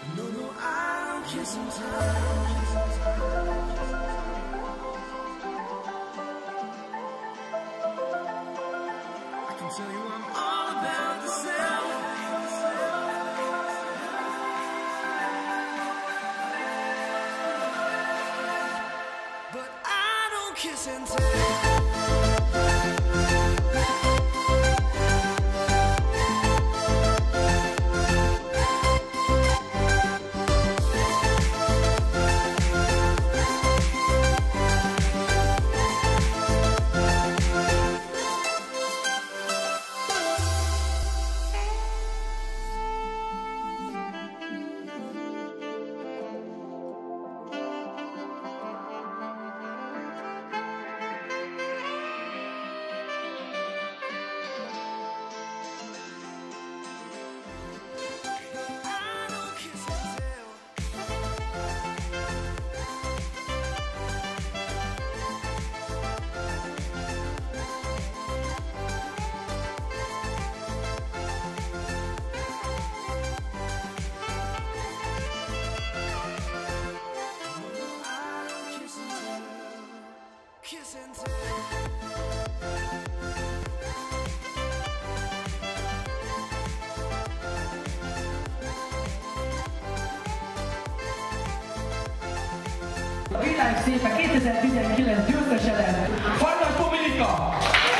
No, no, I don't kiss and tell. I can tell you I'm all about the self. But I don't kiss and tell. Kiss and tell. A világ szépe 2019 győztese lett. Farkas Dominika!